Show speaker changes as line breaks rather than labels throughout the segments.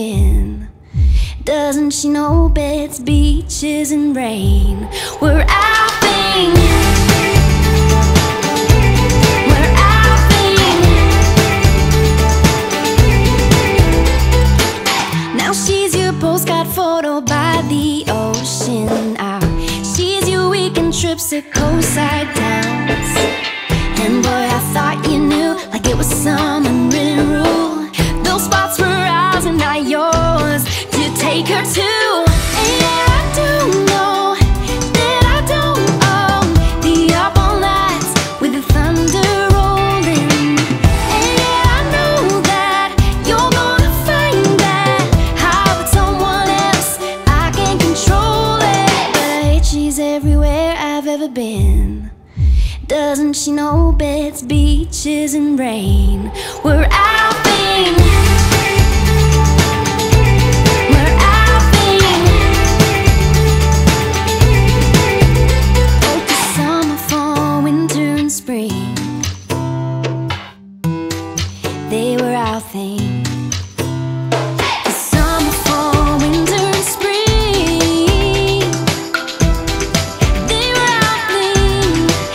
been? Doesn't she know beds, beaches, and rain? We're our thing. We're our thing. Now she's your postcard photo by the ocean. She's your weekend trips to coastside towns. And boy, I thought you knew, like it was some unwritten rule. Those spots were ours and not yours to take her to. And yeah, I do know that I don't own the up all nights with the thunder rolling. And yeah, I know that you're gonna find that how with someone else I can't control it. But she's everywhere I've ever been. Doesn't she know beds, beaches, and rain? We're our thing. We're our thing. Oh, 'cause summer, fall, winter, and spring, they were our thing. 'Cause summer, fall, winter, and spring, they were our thing.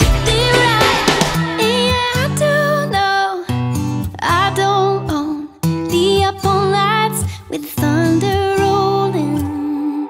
With thunder rolling.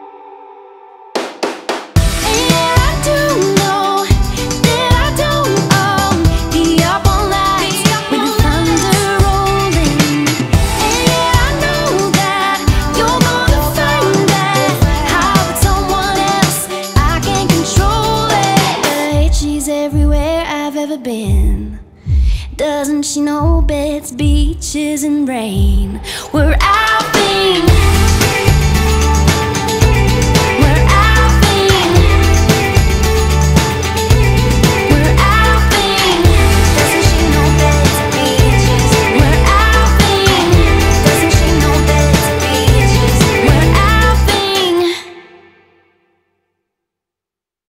And yeah, I do know that I don't own the up all nights with the thunder rolling. And yeah, I know that you're gonna find that how with someone else I can't control it. But she's everywhere I've ever been. Doesn't she know beds, beaches, and rain?